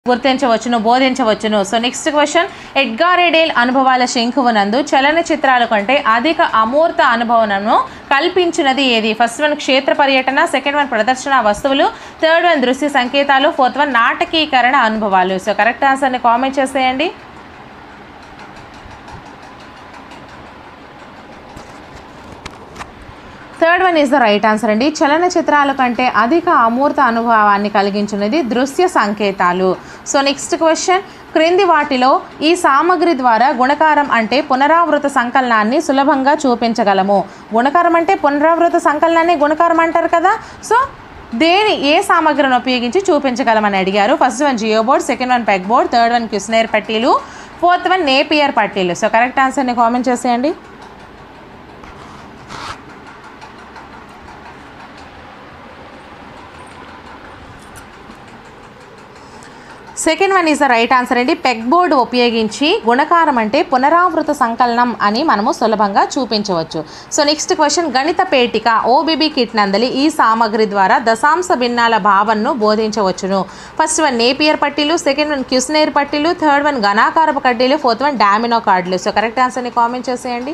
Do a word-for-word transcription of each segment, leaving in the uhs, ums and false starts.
గుర్తించవచ్చును, బోధించవచ్చును. So next question, Edgar Dale అనుభవాల శంఖువునందు చలనచిత్రాల కంటే అధిక అమూర్త అనుభవనను కల్పించినది ఏది? ఫస్ట్ వన్ క్షేత్ర పర్యటన, సెకండ్ వన్ ప్రదర్శన వస్తువులు, థర్డ్ వన్ దృశ్య సంకేతాలు, ఫోర్త్ వన్ నాటకీకరణ అనుభవాలు. సో కరెక్ట్ ఆన్సర్ని కామెంట్ చేసేయండి. Third one is the right answer అండి. చలనచిత్రాల కంటే అధిక అమూర్త అనుభవాన్ని కలిగించినది దృశ్య సంకేతాలు. సో నెక్స్ట్ క్వశ్చన్, క్రింది వాటిలో ఈ సామగ్రి ద్వారా గుణకారం అంటే పునరావృత సంకలనాన్ని సులభంగా చూపించగలము. గుణకారం అంటే పునరావృత సంకలనాన్ని గుణకారం అంటారు కదా. సో దేని ఏ సామగ్రిని ఉపయోగించి చూపించగలమని అడిగారు. First one geo board, second one peg board, third one Cuisenaire పట్టీలు, ఫోర్త్ వన్ నేపియర్ పట్టీలు. సో కరెక్ట్ ఆన్సర్ని కామెంట్ చేసేయండి. Second one is the right answer అండి. పెగ్ బోర్డు ఉపయోగించి గుణకారం అంటే పునరావృత సంకలనం అని మనము సులభంగా చూపించవచ్చు. సో నెక్స్ట్ క్వశ్చన్, గణిత పేటిక ఓబీబీ కిట్ నందలి ఈ సామగ్రి ద్వారా దశాంశ భిన్నాల భావనను బోధించవచ్చును. ఫస్ట్ వన్ నేపియర్ పట్టీలు, సెకండ్ వన్ క్యుస్నేర్ పట్టీలు, థర్డ్ వన్ ఘనాకారపు కడ్డీలు, ఫోర్త్ వన్ డామినో కార్డులు. సో కరెక్ట్ ఆన్సర్ని కామెంట్ చేసేయండి.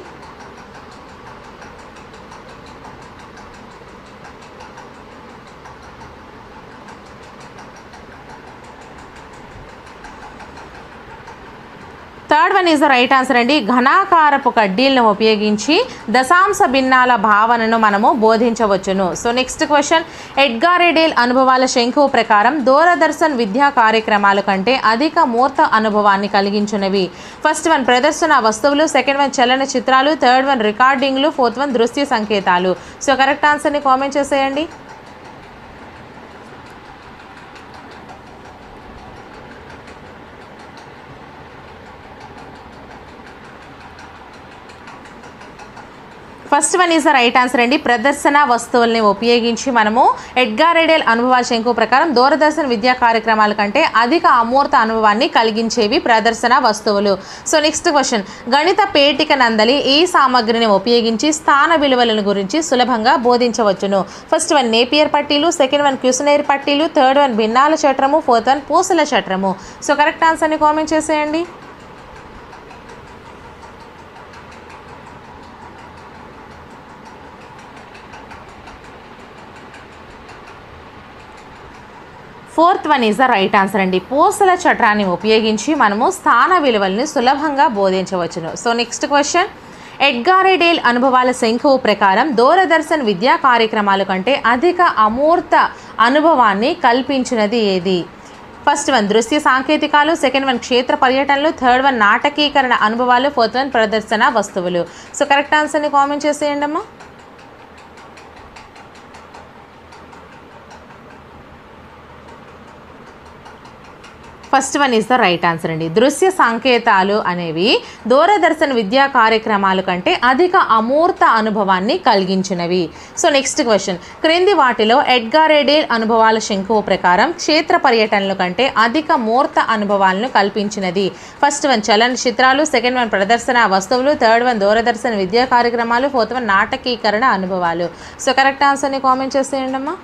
Third one is the right answer అండి. ఘనాకారపు కడ్డీలను ఉపయోగించి దశాంశ భిన్నాల భావనను మనము బోధించవచ్చును. So next question, Edgar Dale అనుభవాల శంఖువు ప్రకారం దూరదర్శన్ విద్యా కార్యక్రమాల కంటే అధిక మూర్త అనుభవాన్ని కలిగించినవి. ఫస్ట్ వన్ ప్రదర్శన వస్తువులు, సెకండ్ వన్ చలన చిత్రాలు, థర్డ్ వన్ రికార్డింగ్లు, ఫోర్త్ వన్ దృశ్య సంకేతాలు. సో కరెక్ట్ ఆన్సర్ని కామెంట్ చేసేయండి. First one is the right answer అండి. ప్రదర్శన వస్తువుల్ని ఉపయోగించి మనము ఎడ్గార్ ఎడేల్ అనుభవాల శంఖువు ప్రకారం దూరదర్శన్ విద్యా కార్యక్రమాల కంటే అధిక అమూర్త అనుభవాన్ని కలిగించేవి ప్రదర్శన వస్తువులు. సో నెక్స్ట్ క్వశ్చన్, గణిత పేటిక నందలి ఈ సామగ్రిని ఉపయోగించి స్థాన విలువలను గురించి సులభంగా బోధించవచ్చును. ఫస్ట్ వన్ నేపియర్ పట్టీలు, సెకండ్ వన్ క్యుస్నేర్ పట్టీలు, థర్డ్ వన్ భిన్నాల చట్రము, ఫోర్త్ వన్ పూసల చట్రము. సో కరెక్ట్ ఆన్సర్ని కామెంట్ చేసేయండి. Fourth one is the right answer అండి. పూసల చట్రాన్ని ఉపయోగించి మనము స్థాన విలువల్ని సులభంగా బోధించవచ్చును. So next question, Edgar Dale అనుభవాల శంఖువు ప్రకారం దూరదర్శన్ విద్యా కార్యక్రమాల కంటే అధిక అమూర్త అనుభవాన్ని కల్పించినది ఏది? ఫస్ట్ వన్ దృశ్య సాంకేతికాలు, సెకండ్ వన్ క్షేత్ర పర్యటనలు, థర్డ్ వన్ నాటకీకరణ అనుభవాలు, ఫోర్త్ వన్ ప్రదర్శన వస్తువులు. సో కరెక్ట్ ఆన్సర్ని కామెంట్ చేసేయండి అమ్మా. First one is the right answer అండి. దృశ్య సంకేతాలు అనేవి దూరదర్శన్ విద్యా కార్యక్రమాల కంటే అధిక అమూర్త అనుభవాన్ని కలిగించినవి. సో నెక్స్ట్ క్వశ్చన్, క్రింది వాటిలో ఎడ్గార్ ఎడేల్ అనుభవాల శంఖువు ప్రకారం క్షేత్ర పర్యటనల కంటే అధిక మూర్త అనుభవాలను కల్పించినది. ఫస్ట్ వన్ చలన చిత్రాలు, సెకండ్ వన్ ప్రదర్శన వస్తువులు, థర్డ్ వన్ దూరదర్శన్ విద్యా కార్యక్రమాలు, ఫోర్త్ వన్ నాటకీకరణ అనుభవాలు. సో కరెక్ట్ ఆన్సర్ని కామెంట్ చేసేయండి అమ్మా.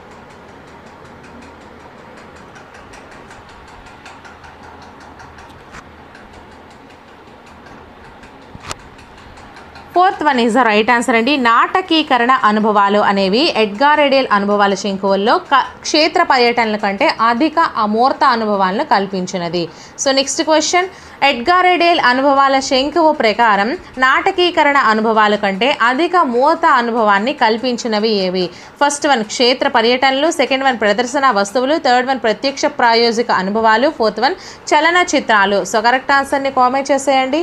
Fourth one is the right answer అండి. నాటకీకరణ అనుభవాలు అనేవి ఎడ్గార్ ఎడేల్ అనుభవాల శంఖువుల్లో క్షేత్ర పర్యటనల కంటే అధిక అమూర్త అనుభవాలను కల్పించినది. So next question, Edgar Dale అనుభవాల శంఖువు ప్రకారం నాటకీకరణ అనుభవాల కంటే అధిక మూర్త అనుభవాన్ని కల్పించినవి ఏవి? ఫస్ట్ వన్ క్షేత్ర పర్యటనలు, సెకండ్ వన్ ప్రదర్శన వస్తువులు, థర్డ్ వన్ ప్రత్యక్ష ప్రాయోజిక అనుభవాలు, ఫోర్త్ వన్ చలన చిత్రాలు. సో కరెక్ట్ ఆన్సర్ని కామెంట్ చేసేయండి.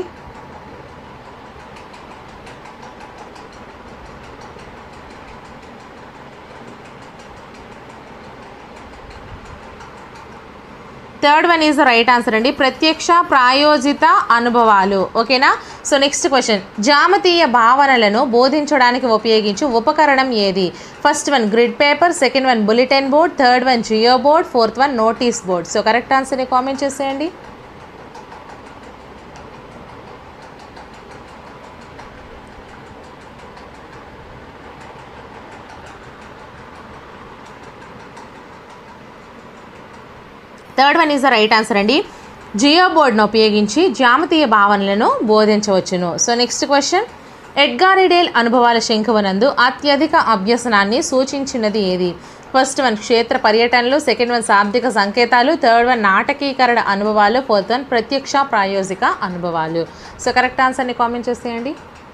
Third one is the right answer అండి. ప్రత్యక్ష ప్రాయోజిత అనుభవాలు. ఓకేనా. సో నెక్స్ట్ క్వశ్చన్, జామతీయ భావనలను బోధించడానికి ఉపయోగించు ఉపకరణం ఏది? First one grid paper, second one bulletin board, third one geo board, fourth one notice board. So correct ఆన్సర్ని కామెంట్ చేసేయండి. Third one is the right answer అండి. జియో బోర్డ్ను ఉపయోగించి జ్యామితీయ భావనలను బోధించవచ్చును. సో నెక్స్ట్ క్వశ్చన్, ఎడ్గారిడేల్ అనుభవాల శంకువనందు అత్యధిక అభ్యసనాన్ని సూచించినది ఏది? ఫస్ట్ వన్ క్షేత్ర పర్యటనలు, సెకండ్ వన్ శాబ్దిక సంకేతాలు, థర్డ్ వన్ నాటకీకరణ అనుభవాలు, ఫోర్త్ వన్ ప్రత్యక్ష ప్రాయోజిక అనుభవాలు. సో కరెక్ట్ ఆన్సర్ని కామెంట్ చేసేయండి.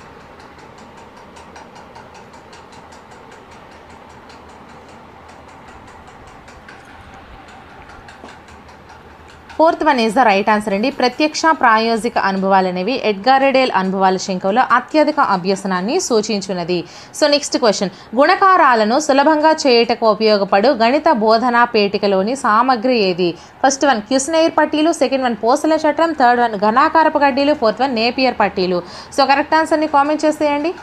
Fourth one is the right answer అండి. ప్రత్యక్ష ప్రాయోజిక అనుభవాలు అనేవి ఎడ్గారిడేల్ అనుభవాల శంకువులో అత్యధిక అభ్యసనాన్ని సూచించున్నది. సో నెక్స్ట్ క్వశ్చన్, గుణకారాలను సులభంగా చేయుటకు ఉపయోగపడు గణిత బోధనా పేటికలోని సామగ్రి ఏది? ఫస్ట్ వన్ క్యుస్నెయిర్ పట్టీలు, సెకండ్ వన్ పోసల చట్రం, థర్డ్ వన్ ఘనాకారపు కడ్డీలు, ఫోర్త్ వన్ నేపియర్ పట్టీలు. సో కరెక్ట్ ఆన్సర్ని కామెంట్ చేసేయండి.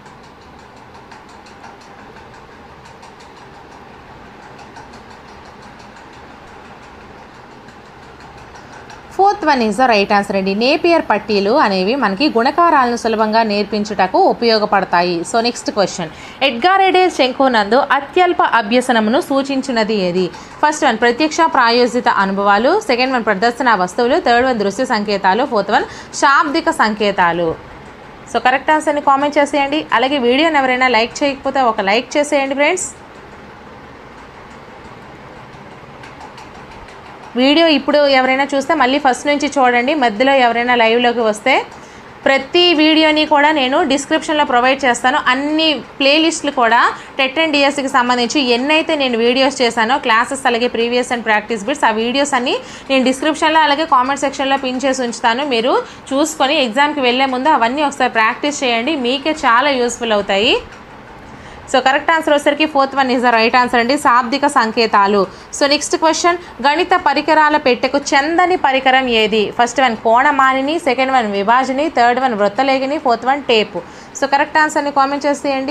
Fourth one is the right answer అండి. నేపియర్ పట్టీలు అనేవి మనకి గుణకారాలను సులభంగా నేర్పించుటకు ఉపయోగపడతాయి. సో నెక్స్ట్ క్వశ్చన్, ఎడ్గారిడేల్ శంకునందు అత్యల్ప అభ్యసనమును సూచించినది ఏది? ఫస్ట్ వన్ ప్రత్యక్ష ప్రాయోజిత అనుభవాలు, సెకండ్ వన్ ప్రదర్శన వస్తువులు, థర్డ్ వన్ దృశ్య సంకేతాలు, ఫోర్త్ వన్ శాబ్దిక సంకేతాలు. సో కరెక్ట్ ఆన్సర్ని కామెంట్ చేసేయండి. అలాగే వీడియోని ఎవరైనా లైక్ చేయకపోతే ఒక లైక్ చేసేయండి ఫ్రెండ్స్. వీడియో ఇప్పుడు ఎవరైనా చూస్తే మళ్ళీ ఫస్ట్ నుంచి చూడండి. మధ్యలో ఎవరైనా లైవ్లోకి వస్తే ప్రతి వీడియోని కూడా నేను డిస్క్రిప్షన్లో ప్రొవైడ్ చేస్తాను. అన్ని ప్లేలిస్టులు కూడా టెట్ అండ్ డిఎస్సికి సంబంధించి ఎన్నైతే నేను వీడియోస్ చేశానో క్లాసెస్, అలాగే ప్రీవియస్ అండ్ ప్రాక్టీస్ బిట్స్, ఆ వీడియోస్ అన్ని నేను డిస్క్రిప్షన్లో అలాగే కామెంట్ సెక్షన్లో పిన్ చేసి ఉంచుతాను. మీరు చూసుకొని ఎగ్జామ్కి వెళ్ళే ముందు అవన్నీ ఒకసారి ప్రాక్టీస్ చేయండి, మీకే చాలా యూస్ఫుల్ అవుతాయి. సో కరెక్ట్ ఆన్సర్ వచ్చేసరికి fourth one is the right answer అండి, శాబ్దిక సంకేతాలు. సో నెక్స్ట్ క్వశ్చన్, గణిత పరికరాల పెట్టెకు చెందని పరికరం ఏది? ఫస్ట్ వన్ కోణమానిని, సెకండ్ వన్ విభాజని, థర్డ్ వన్ వృత్తలేఖని, fourth one tape. So correct ఆన్సర్ని కామెంట్ చేసేయండి.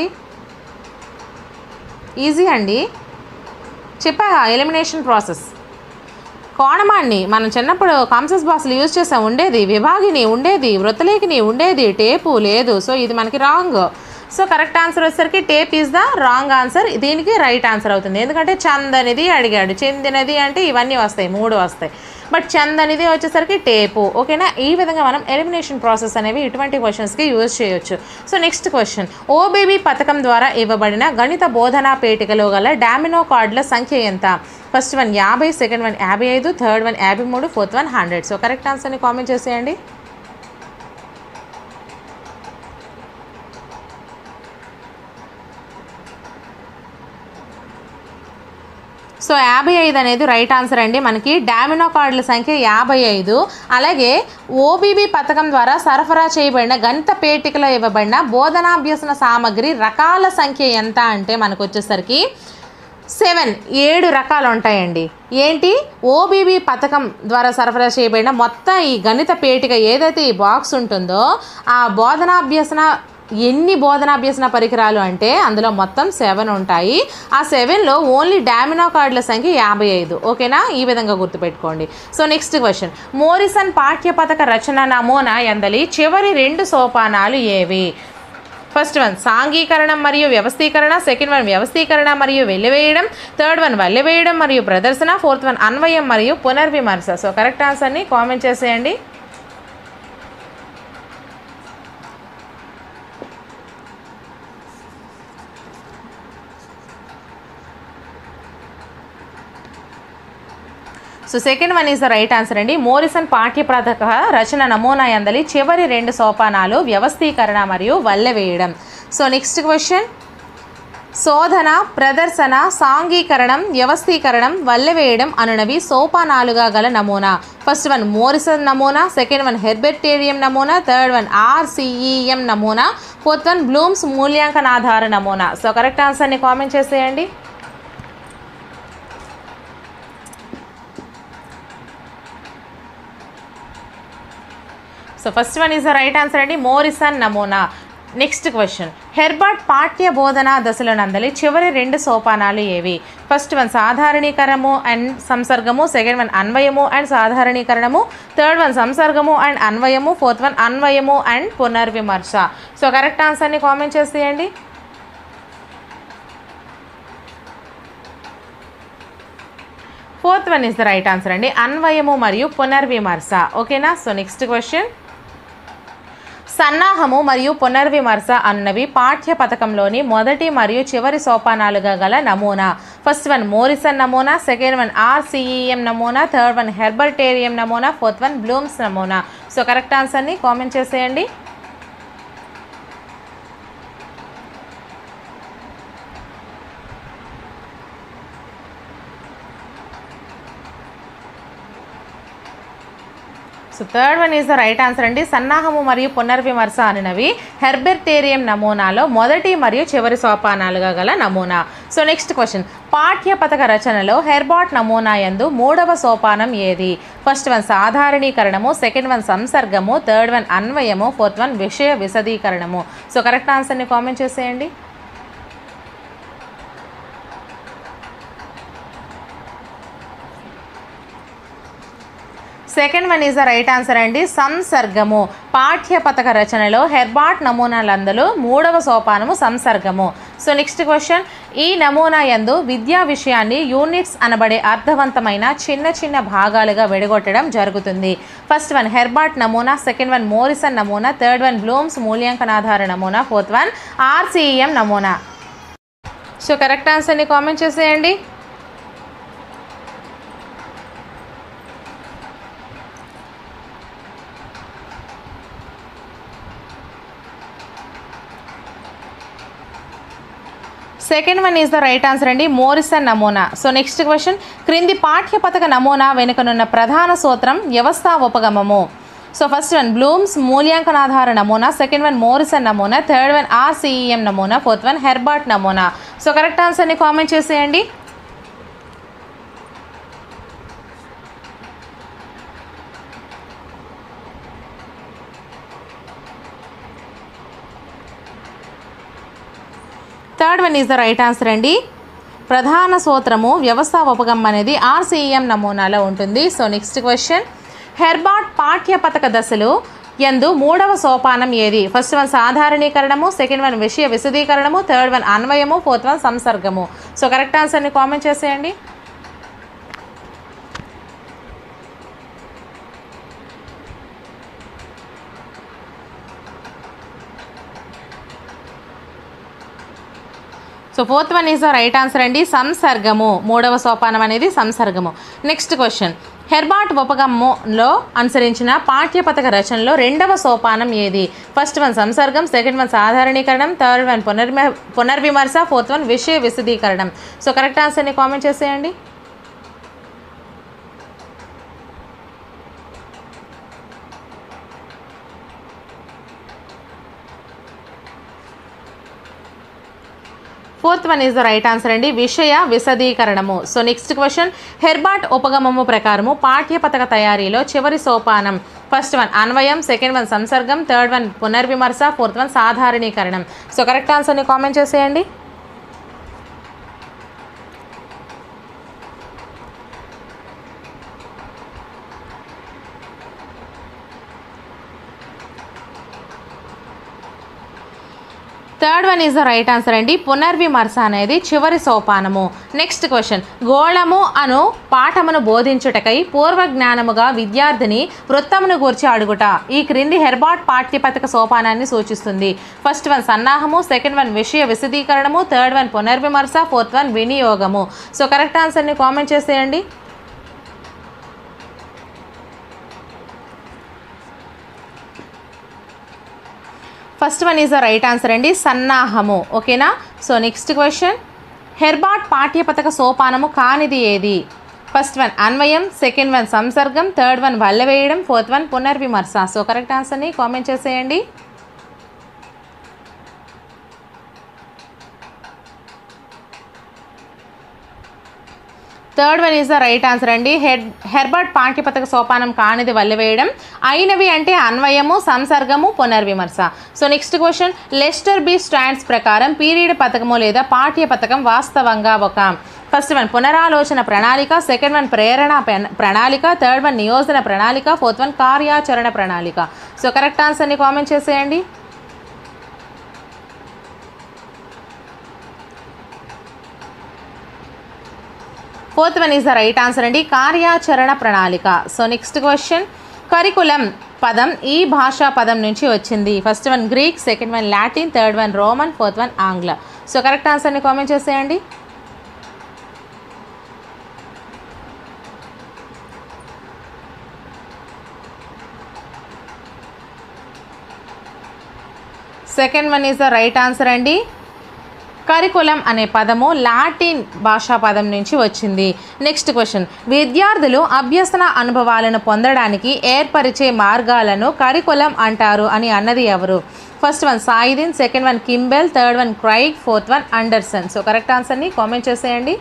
ఈజీ అండి, చెప్పాగా ఎలిమినేషన్ ప్రాసెస్. కోణమాన్ని మనం చిన్నప్పుడు కాంసెస్ బాక్స్లు యూజ్ చేసాం, ఉండేది. విభాగిని ఉండేది, వృత్తలేఖని ఉండేది, టేపు లేదు. సో ఇది మనకి రాంగ్. సో కరెక్ట్ ఆన్సర్ వచ్చేసరికి tape is the wrong answer. దీనికి రైట్ ఆన్సర్ అవుతుంది. ఎందుకంటే చందనిది అడిగాడు, చెందినది అంటే ఇవన్నీ వస్తాయి, మూడు వస్తాయి. బట్ చందనిది వచ్చేసరికి టేపు. ఓకేనా? ఈ విధంగా మనం ఎలిమినేషన్ ప్రాసెస్ అనేవి ఇటువంటి క్వశ్చన్స్కి యూజ్ చేయొచ్చు. సో నెక్స్ట్ క్వశ్చన్, ఓబీబీ పథకం ద్వారా ఇవ్వబడిన గణిత బోధనా పేటికలో గల డామినో కార్డుల సంఖ్య ఎంత? ఫస్ట్ వన్ యాభై, సెకండ్ వన్ యాభై ఐదు, థర్డ్ వన్ యాభై మూడు, fourth one hundred. So correct ఆన్సర్ని కామెంట్ చేసేయండి. సో యాభై ఐదు అనేది రైట్ ఆన్సర్ అండి. మనకి డామినో కార్డుల సంఖ్య యాభై ఐదు. అలాగే ఓబీబీ పథకం ద్వారా సరఫరా చేయబడిన గణిత పేటికలో ఇవ్వబడిన బోధనాభ్యసన సామగ్రి రకాల సంఖ్య ఎంత అంటే మనకు వచ్చేసరికి సెవెన్ ఏడు రకాలు ఉంటాయండి. ఏంటి? ఓబీబీ పథకం ద్వారా సరఫరా చేయబడిన మొత్తం ఈ గణిత పేటిక ఏదైతే ఈ బాక్స్ ఉంటుందో ఆ బోధనాభ్యసన ఎన్ని బోధనాభ్యసన పరికరాలు అంటే అందులో మొత్తం సెవెన్ ఉంటాయి. ఆ సెవెన్లో ఓన్లీ డామినో కార్డుల సంఖ్య యాభై ఐదు. ఓకేనా? ఈ విధంగా గుర్తుపెట్టుకోండి. సో నెక్స్ట్ క్వశ్చన్, మోరిసన్ పాఠ్యపథక రచన నమూనా ఎందలి చివరి రెండు సోపానాలు ఏవి? ఫస్ట్ వన్ సాంఘీకరణం మరియు వ్యవస్థీకరణ, సెకండ్ వన్ వ్యవస్థీకరణ మరియు వెల్లివేయడం, థర్డ్ వన్ వల్లివేయడం మరియు ప్రదర్శన, ఫోర్త్ వన్ అన్వయం మరియు పునర్విమర్శ. సో కరెక్ట్ ఆన్సర్ని కామెంట్ చేసేయండి. So second one is the right answer అండి. మోరిసన్ పాఠ్యపథక రచన నమూనా ఎందలి చివరి రెండు సోపానాలు వ్యవస్థీకరణ మరియు వల్లెవేయడం. సో నెక్స్ట్ క్వశ్చన్, శోధన, ప్రదర్శన, సాంఘీకరణం, వ్యవస్థీకరణం, వల్లెవేయడం అనునవి సోపానాలుగా గల నమూనా. ఫస్ట్ వన్ మోరిసన్ నమూనా, సెకండ్ వన్ హెర్బెటేరియం నమూనా, థర్డ్ వన్ ఆర్సిఈఎం నమూనా, ఫోర్త్ వన్ బ్లూమ్స్ మూల్యాంకనాధార నమూనా. సో కరెక్ట్ ఆన్సర్ని కామెంట్ చేసేయండి. So first one is the right answer అండి, మోరిసన్ నమూనా. నెక్స్ట్ క్వశ్చన్, హెర్బర్ట్ పాఠ్య బోధనా దశలో నందలి చివరి రెండు సోపానాలు ఏవి? ఫస్ట్ వన్ సాధారణీకరణము అండ్ సంసర్గము, సెకండ్ వన్ అన్వయము అండ్ సాధారణీకరణము, థర్డ్ వన్ సంసర్గము అండ్ అన్వయము, ఫోర్త్ వన్ అన్వయము అండ్ పునర్విమర్శ. సో కరెక్ట్ ఆన్సర్ని కామెంట్ చేసేయండి. Fourth one is the right answer అండి, అన్వయము మరియు పునర్విమర్శ. ఓకేనా. సో నెక్స్ట్ క్వశ్చన్, సన్నాహము మరియు పునర్విమర్శ అన్నవి పాఠ్య పథకంలోని మొదటి మరియు చివరి సోపానాలుగా గల నమూనా. ఫస్ట్ వన్ మోరిసన్ నమూనా, సెకండ్ వన్ ఆర్సిఈఎం నమూనా, థర్డ్ వన్ హెర్బర్టేరియం నమూనా, ఫోర్త్ వన్ బ్లూమ్స్ నమూనా. సో కరెక్ట్ ఆన్సర్ని కామెంట్ చేసేయండి. So third one is the right answer అండి. సన్నాహము మరియు పునర్విమర్శ అనేవి హెర్బర్టేరియం నమూనాలో మొదటి మరియు చివరి సోపానాలుగా గల నమూనా. సో నెక్స్ట్ క్వశ్చన్, పాఠ్య పథక రచనలో హెర్బాట్ నమూనా యందు మూడవ సోపానం ఏది? ఫస్ట్ వన్ సాధారణీకరణము, సెకండ్ వన్ సంసర్గము, థర్డ్ వన్ అన్వయము, ఫోర్త్ వన్ విషయ విశదీకరణము. సో కరెక్ట్ ఆన్సర్ని కామెంట్ చేసేయండి. Second one is the right answer అండి, సంసర్గము. పాఠ్య పథక రచనలో హెర్బాట్ నమూనాలందులో మూడవ సోపానము సంసర్గము. సో నెక్స్ట్ క్వశ్చన్, ఈ నమూనా యందు విద్యా విషయాన్ని యూనిట్స్ అనబడే అర్థవంతమైన చిన్న చిన్న భాగాలుగా విడగొట్టడం జరుగుతుంది. ఫస్ట్ వన్ హెర్బాట్ నమూనా, సెకండ్ వన్ మోరిసన్ నమూనా, థర్డ్ వన్ బ్లూమ్స్ మూల్యాంకనాధార నమూనా, ఫోర్త్ వన్ ఆర్సిఈఎం నమూనా. సో కరెక్ట్ ఆన్సర్ని కామెంట్ చేసేయండి. Second one is the right answer అండి, మోరిసన్ నమూనా. సో నెక్స్ట్ క్వశ్చన్, క్రింది పాఠ్య పథక నమూనా వెనుకనున్న ప్రధాన సూత్రం వ్యవస్థాపగమము. సో ఫస్ట్ వన్ బ్లూమ్స్ మూల్యాంకనాధార నమూనా, సెకండ్ వన్ మోరిసన్ నమూనా, థర్డ్ వన్ ఆర్సిఈఎం నమూనా, ఫోర్త్ వన్ హెర్బాట్ నమూనా. సో కరెక్ట్ ఆన్సర్ని కామెంట్ చేసేయండి. Third one is the right answer అండి, ప్రధాన సూత్రము వ్యవస్థ ఉపగమం అనేది ఆర్సిఈఎం నమూనాలో ఉంటుంది. సో నెక్స్ట్ క్వశ్చన్, హెర్బాట్ పాఠ్య పథక దశలు యందు మూడవ సోపానం ఏది? ఫస్ట్ వన్ సాధారణీకరణము, సెకండ్ వన్ విషయ విశదీకరణము, థర్డ్ వన్ అన్వయము, ఫోర్త్ వన్ సంసర్గము. సో కరెక్ట్ ఆన్సర్ని కామెంట్ చేసేయండి. So fourth one is the right answer అండి, సంసర్గము. మూడవ సోపానం అనేది సంసర్గము. నెక్స్ట్ క్వశ్చన్, హెర్బాట్ ఉపగమంలో అనుసరించిన పాఠ్యపథక రచనలో రెండవ సోపానం ఏది? ఫస్ట్ వన్ సంసర్గం, సెకండ్ వన్ సాధారణీకరణం, థర్డ్ వన్ పునర్వి పునర్విమర్శ, ఫోర్త్ వన్ విషయ విశదీకరణం. సో కరెక్ట్ ఆన్సర్ని కామెంట్ చేసేయండి. Fourth one is the right answer అండి, విషయ విశదీకరణము. సో నెక్స్ట్ క్వశ్చన్, హెర్బాట్ ఉపగమము ప్రకారము పాఠ్యపథక తయారీలో చివరి సోపానం ఫస్ట్ వన్ అన్వయం, సెకండ్ వన్ సంసర్గం, థర్డ్ వన్ పునర్విమర్శ, ఫోర్త్ వన్ సాధారణీకరణం. సో కరెక్ట్ ఆన్సర్ని కామెంట్ చేసేయండి. Third one is the right answer అండి, పునర్విమర్శ అనేది చివరి సోపానము. నెక్స్ట్ క్వశ్చన్, గోళము అను పాఠమును బోధించుటకై పూర్వ జ్ఞానముగా విద్యార్థిని వృత్తమును గూర్చి అడుగుట ఈ క్రింది హెర్బాట్ పాఠ్యపథక సోపానాన్ని సూచిస్తుంది. ఫస్ట్ వన్ సన్నాహము, సెకండ్ వన్ విషయ విశదీకరణము, థర్డ్ వన్ పునర్విమర్శ, ఫోర్త్ వన్ వినియోగము. సో కరెక్ట్ ఆన్సర్ని కామెంట్ చేసేయండి. First one is the right answer అండి, సన్నాహము. ఓకేనా. సో నెక్స్ట్ క్వశ్చన్, హెర్బాట్ పాఠ్యపథక సోపానము కానిది ఏది? ఫస్ట్ వన్ అన్వయం, సెకండ్ వన్ సంసర్గం, థర్డ్ వన్ వల్లవేయడం, ఫోర్త్ వన్ పునర్విమర్శ. సో కరెక్ట్ ఆన్సర్ని కామెంట్ చేసేయండి. Third one is the right answer అండి, హెడ్ హెర్బర్ట్ పాఠ్యపథక సోపానం కానిది వల్లవేయడం, అయినవి అంటే అన్వయము, సంసర్గము, పునర్విమర్శ. So next question, Lester B Stands ప్రకారం పీరియడ్ పథకము లేదా పాఠ్య పథకం వాస్తవంగా ఒక ఫస్ట్ వన్ పునరాలోచన ప్రణాళిక, సెకండ్ వన్ ప్రేరణ ప్రణాళిక, థర్డ్ వన్ నియోజన ప్రణాళిక, ఫోర్త్ వన్ కార్యాచరణ ప్రణాళిక. సో కరెక్ట్ ఆన్సర్ని కామెంట్ చేసేయండి. Fourth one is the right answer అండి, కార్యాచరణ ప్రణాళిక. సో నెక్స్ట్ క్వశ్చన్, కరికులం పదం ఈ భాషా పదం నుంచి వచ్చింది. First one Greek, second one Latin, third one Roman, fourth one ఆంగ్ల. సో కరెక్ట్ ఆన్సర్ని కామెంట్ చేసేయండి. Second one is the right answer అండి. కరికులం అనే పదము లాటిన్ భాషా పదం నుంచి వచ్చింది. నెక్స్ట్ క్వశ్చన్, విద్యార్థులు అభ్యసన అనుభవాలను పొందడానికి ఏర్పరిచే మార్గాలను కరికులం అంటారు అని అన్నది ఎవరు? ఫస్ట్ వన్ సాయిదిన్, second one Kimball, third one Craig, fourth one Anderson. So correct ఆన్సర్ని కామెంట్ చేసేయండి.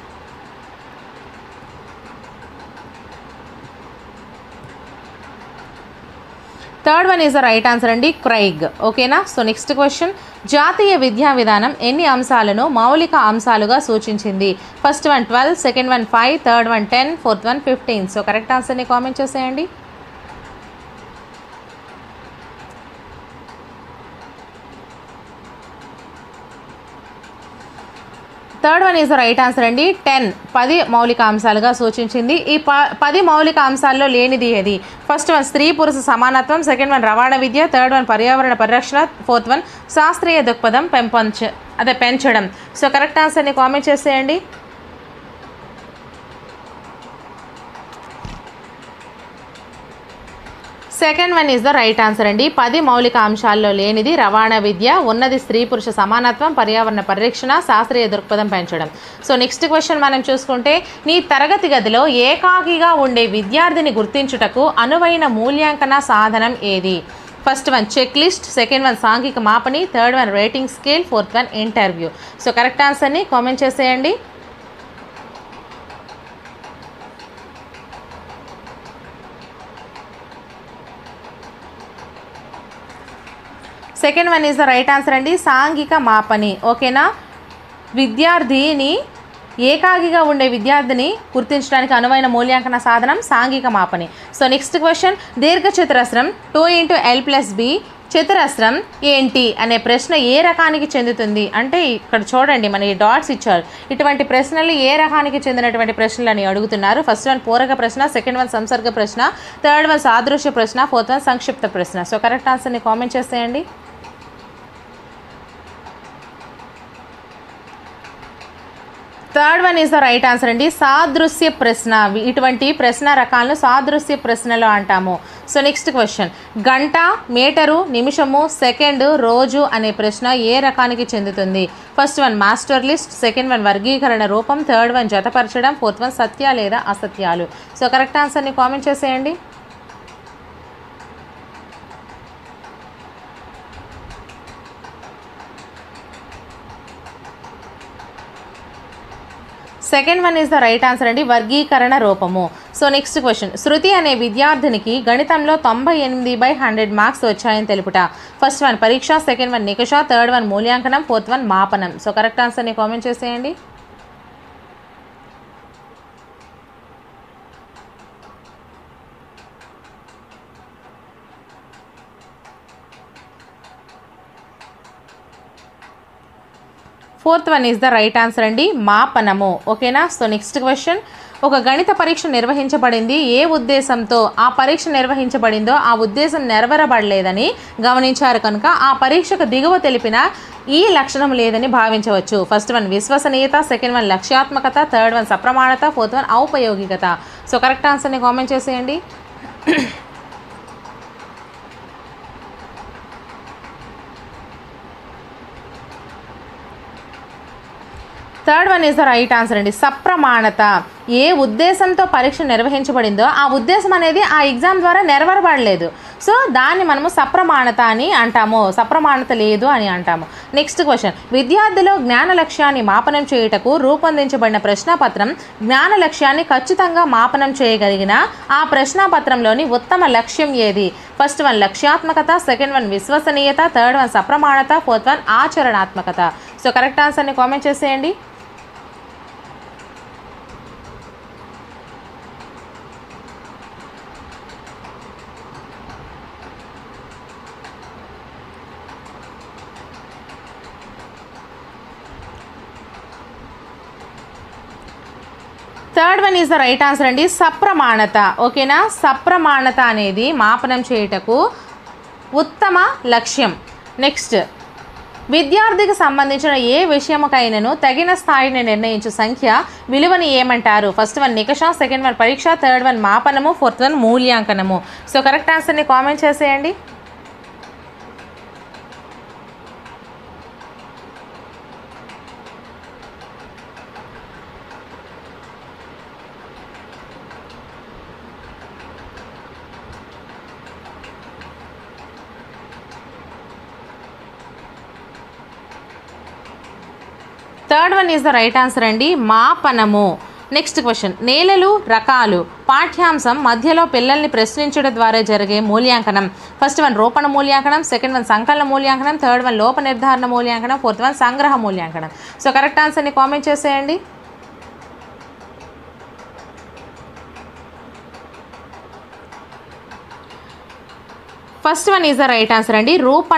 Third one is the right answer అండి, క్రైగ్. ఓకేనా. సో నెక్స్ట్ క్వశ్చన్, జాతీయ విద్యా విధానం ఎన్ని అంశాలను మౌలిక అంశాలుగా సూచించింది? First one twelve, second one five, third one ten, fourth one fifteen. So correct ఆన్సర్ని కామెంట్ చేసేయండి. Third one is the right answer అండి, టెన్ పది మౌలిక అంశాలుగా సూచించింది. ఈ ప పది మౌలిక అంశాల్లో లేనిది ఏది? ఫస్ట్ వన్ స్త్రీ పురుష సమానత్వం, సెకండ్ వన్ రవాణా విద్య, థర్డ్ వన్ పర్యావరణ పరిరక్షణ, ఫోర్త్ వన్ శాస్త్రీయ దృక్పథం పెంపొంచ అదే పెంచడం. సో కరెక్ట్ ఆన్సర్ని కామెంట్ చేసేయండి. Second one is the right answer అండి, పది మౌలిక అంశాల్లో లేనిది రవాణా విద్య, ఉన్నది స్త్రీ పురుష సమానత్వం, పర్యావరణ పరిరక్షణ, శాస్త్రీయ దృక్పథం పెంచడం. సో నెక్స్ట్ క్వశ్చన్ మనం చూసుకుంటే, నీ తరగతి గదిలో ఏకాకిగా ఉండే విద్యార్థిని గుర్తించుటకు అనువైన మూల్యాంకన సాధనం ఏది? First one check list, second one సాంఘిక మాపని, third one rating scale, fourth one interview. So correct ఆన్సర్ని కామెంట్ చేసేయండి. Second one is the right answer అండి, సాంఘిక మాపని. ఓకేనా. విద్యార్థిని ఏకాకిగా ఉండే విద్యార్థిని గుర్తించడానికి అనువైన మూల్యాంకన సాధనం సాంఘిక మాపని. సో నెక్స్ట్ క్వశ్చన్, దీర్ఘచతురస్రం two into L plus B చతురస్రం ఏంటి అనే ప్రశ్న ఏ రకానికి చెందుతుంది? అంటే ఇక్కడ చూడండి, మన ఈ డాట్స్ ఇచ్చారు. ఇటువంటి ప్రశ్నలు ఏ రకానికి చెందినటువంటి ప్రశ్నలు అని అడుగుతున్నారు. ఫస్ట్ వన్ పూరక ప్రశ్న, సెకండ్ వన్ సంసర్గ ప్రశ్న, థర్డ్ వన్ సాదృశ్య ప్రశ్న, ఫోర్త్ వన్ సంక్షిప్త ప్రశ్న. సో కరెక్ట్ ఆన్సర్ని కామెంట్ చేసేయండి. Third one is the right answer అండి, సాదృశ్య ప్రశ్న. ఇటువంటి ప్రశ్న రకాలను సాదృశ్య ప్రశ్నలు అంటాము. సో నెక్స్ట్ క్వశ్చన్, గంట, మీటరు, నిమిషము, సెకండ్, రోజు అనే ప్రశ్న ఏ రకానికి చెందుతుంది? First one master list, second one వర్గీకరణ రూపం, థర్డ్ వన్ జతపరచడం, ఫోర్త్ వన్ సత్య లేదా అసత్యాలు. సో కరెక్ట్ ఆన్సర్ని కామెంట్ చేసేయండి. Second one is the right answer అండి, వర్గీకరణ రూపము. సో నెక్స్ట్ క్వశ్చన్, శృతి అనే విద్యార్థినికి గణితంలో తొంభై ఎనిమిది బై హండ్రెడ్ మార్క్స్ వచ్చాయని తెలుపుట. ఫస్ట్ వన్ పరీక్ష, సెకండ్ వన్ నికష, థర్డ్ వన్ మూల్యాంకనం, ఫోర్త్ వన్ మాపనం. సో కరెక్ట్ ఆన్సర్ని కామెంట్ చేసేయండి. Fourth one is the right answer అండి, మాపనము. ఓకేనా. సో నెక్స్ట్ క్వశ్చన్, ఒక గణిత పరీక్ష నిర్వహించబడింది. ఏ ఉద్దేశంతో ఆ పరీక్ష నిర్వహించబడిందో ఆ ఉద్దేశం నెరవేరబడలేదని గమనించారు కనుక ఆ పరీక్షకు దిగువ తెలిపిన ఈ లక్షణం లేదని భావించవచ్చు. ఫస్ట్ వన్ విశ్వసనీయత, సెకండ్ వన్ లక్ష్యాత్మకత, థర్డ్ వన్ సప్రమాణత, ఫోర్త్ వన్ ఔపయోగికత. సో కరెక్ట్ ఆన్సర్ని కామెంట్ చేసేయండి. Third one is the right answer అండి, సప్రమాణత. ఏ ఉద్దేశంతో పరీక్ష నిర్వహించబడిందో ఆ ఉద్దేశం అనేది ఆ ఎగ్జామ్ ద్వారా నెరవేరబడలేదు. సో దాన్ని మనము సప్రమాణత అని అంటాము, సప్రమాణత లేదు అని అంటాము. నెక్స్ట్ క్వశ్చన్, విద్యార్థిలో జ్ఞాన లక్ష్యాన్ని మాపనం చేయుటకు రూపొందించబడిన ప్రశ్నాపత్రం జ్ఞాన లక్ష్యాన్ని ఖచ్చితంగా మాపనం చేయగలిగిన ఆ ప్రశ్నాపత్రంలోని ఉత్తమ లక్ష్యం ఏది? ఫస్ట్ వన్ లక్ష్యాత్మకత, సెకండ్ వన్ విశ్వసనీయత, థర్డ్ వన్ సప్రమాణత, ఫోర్త్ వన్ ఆచరణాత్మకత. సో కరెక్ట్ ఆన్సర్ని కామెంట్ చేసేయండి. Third one is the right answer అండి, సప్రమాణత. ఓకేనా, సప్రమాణత అనేది మాపనం చేయుటకు ఉత్తమ లక్ష్యం. నెక్స్ట్, విద్యార్థికి సంబంధించిన ఏ విషయముకైనను తగిన స్థాయిని నిర్ణయించు సంఖ్య విలువని ఏమంటారు? ఫస్ట్ వన్ నికష, సెకండ్ వన్ పరీక్ష, థర్డ్ వన్ మాపనము, ఫోర్త్ వన్ మూల్యాంకనము. సో కరెక్ట్ ఆన్సర్ని కామెంట్ చేసేయండి. Third one is the right answer అండి, మాపనము. నెక్స్ట్ క్వశ్చన్, నేలలు రకాలు పాఠ్యాంశం మధ్యలో పిల్లల్ని ప్రశ్నించడం ద్వారా జరిగే మూల్యాంకనం. ఫస్ట్ వన్ రూపణ మూల్యాంకనం, సెకండ్ వన్ సంకలన మూల్యాంకనం, థర్డ్ వన్ లోప నిర్ధారణ మూల్యాంకనం, ఫోర్త్ వన్ సంగ్రహ మూల్యాంకనం. సో కరెక్ట్ ఆన్సర్ని కామెంట్ చేసేయండి. First one is the right answer అండి, రూప